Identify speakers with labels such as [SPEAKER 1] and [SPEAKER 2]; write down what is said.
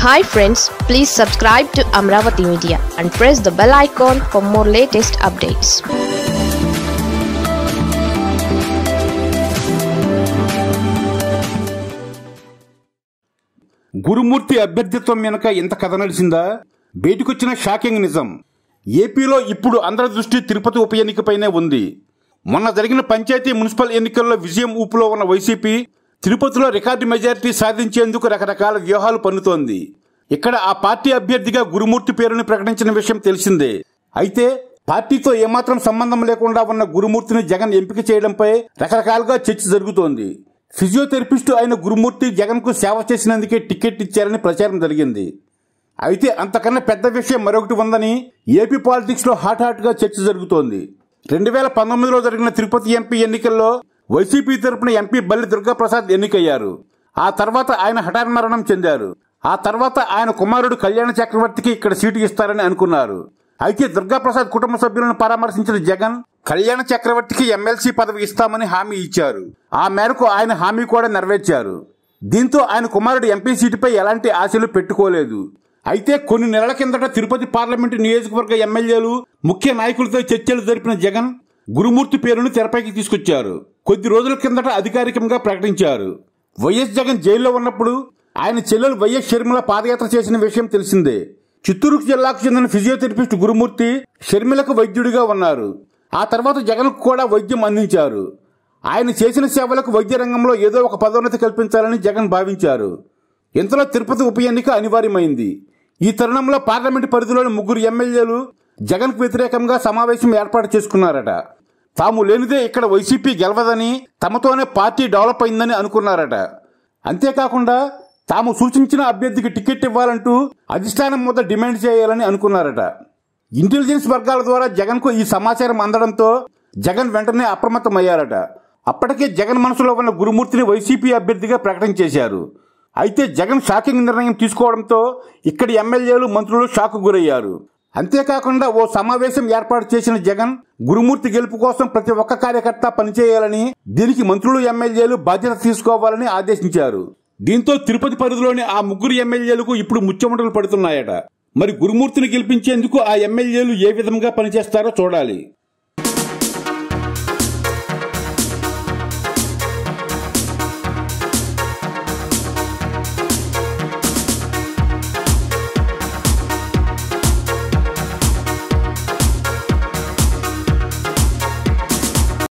[SPEAKER 1] Hi friends, please subscribe to Amravati Media and press the bell icon for more latest updates.
[SPEAKER 2] గురుమూర్తి అభ్యర్థిత్వం వెనుక ఎంత కథ నడిచిందా? బయటకొచ్చిన shocking నిజం. ఏపీలో ఇప్పుడు అందరి దృష్టి తిరుపతి ఉప ఎన్నికపైనే ఉంది. మొన్న జరిగిన పంచాయతీ మున్సిపల్ ఎన్నికల్లో విజయం ఊపులో ఉన్న వైసీపీ తిరుపతిలో రికార్డు మెజారిటీ సాధించేందుకు రకరకాల వ్యూహాలు పన్నుతోంది. ఇక్కడ ఆ పార్టీ అభ్యర్థిగా గురుమూర్తి పేరుని ప్రకటించిన విషయం తెలిసిందే. అయితే పార్టీతో ఏమాత్రం సంబంధం లేకుండా ఉన్న గురుమూర్తిని జగన్ ఎంపిక చేయడంపై రకరకాలుగా చర్చ జరుగుతోంది. ఫిజియోథెరపిస్టు అయిన గురుమూర్తి జగన్ కు సేవ చేసినందుకే టికెట్ ఇచ్చారని ప్రచారం జరిగింది. అయితే అంతకన్నా పెద్ద విషయం మరొకటి ఉందని ఏపీ పాలిటిక్స్ లో హాట్ గా చర్చ జరుగుతోంది. 2019లో జరిగిన తిరుపతి ఎంపీ ఎన్నికల్లో వైసీపీ తరపున ఎంపీ బల్లి దుర్గాప్రసాద్ ఎన్నికయ్యారు. ఆ తర్వాత ఆయన హఠాన్మరణం చెందారు. ఆ తర్వాత ఆయన కుమారుడు కళ్యాణ చక్రవర్తికి ఇక్కడ సీటు ఇస్తారని అనుకున్నారు. అయితే దుర్గాప్రసాద్ కుటుంబ సభ్యులను పరామర్శించిన జగన్ కళ్యాణ చక్రవర్తికి ఎమ్మెల్సీ పదవి ఇస్తామని హామీ ఇచ్చారు. ఆ మేరకు ఆయన హామీ కూడా నెరవేర్చారు. దీంతో ఆయన కుమారుడు ఎంపీ సీటుపై ఎలాంటి ఆశలు పెట్టుకోలేదు. అయితే కొన్ని నెలల కిందట తిరుపతి పార్లమెంటు నియోజకవర్గ ఎమ్మెల్యేలు ముఖ్య నాయకులతో చర్చలు జరిపిన జగన్ గురుమూర్తి పేరును తెరపైకి తీసుకొచ్చారు. కొద్ది రోజుల కిందట అధికారికంగా ప్రకటించారు. వైఎస్ జగన్ జైల్లో ఉన్నప్పుడు ఆయన చెల్లెలు వైఎస్ షర్మిల పాదయాత్ర చేసిన విషయం తెలిసిందే. చిత్తూరు జిల్లాకు చెందిన ఫిజియోథెరపిస్ట్ గురుమూర్తి షర్మిలకు వైద్యుడిగా ఉన్నారు. ఆ తర్వాత జగన్ కు కూడా వైద్యం అందించారు. ఆయన చేసిన సేవలకు వైద్య రంగంలో ఏదో ఒక పదోన్నతి కల్పించాలని జగన్ భావించారు. ఇంతలో తిరుపతి ఉప ఎన్నిక అనివార్యమైంది. ఈ తరుణంలో పార్లమెంటు పరిధిలోని 3 ఎమ్మెల్యేలు జగన్ కు వ్యతిరేకంగా సమావేశం ఏర్పాటు చేసుకున్నారట. తాము లేనిదే ఇక్కడ వైసీపీ గెలవదని, తమతోనే పార్టీ డెవలప్ అయిందని అనుకున్నారట. అంతేకాకుండా తాము సూచించిన అభ్యర్థికి టికెట్ ఇవ్వాలంటూ అధిష్టానం వద్ద డిమాండ్ చేయాలని అనుకున్నారట. ఇంటెలిజెన్స్ వర్గాల ద్వారా జగన్ కు ఈ సమాచారం అందడంతో జగన్ వెంటనే అప్రమత్తమయ్యారట. అప్పటికే జగన్ మనసులో ఉన్న గురుమూర్తిని వైసీపీ అభ్యర్థిగా ప్రకటించేశారు. అయితే జగన్ షాకింగ్ నిర్ణయం తీసుకోవడంతో ఇక్కడి ఎమ్మెల్యేలు, మంత్రులు షాక్ గురయ్యారు. అంతేకాకుండా ఓ సమావేశం ఏర్పాటు చేసిన జగన్ గురుమూర్తి గెలుపు కోసం ప్రతి ఒక్క కార్యకర్త పనిచేయాలని, దీనికి మంత్రులు, ఎమ్మెల్యేలు బాధ్యత తీసుకోవాలని ఆదేశించారు. దీంతో తిరుపతి పరిధిలోని ఆ 3 ఎమ్మెల్యేలకు ఇప్పుడు ముచ్చెమటలు పడుతున్నాయట. మరి గురుమూర్తిని గెలిపించేందుకు ఆ ఎమ్మెల్యేలు ఏ విధంగా పనిచేస్తారో చూడాలి.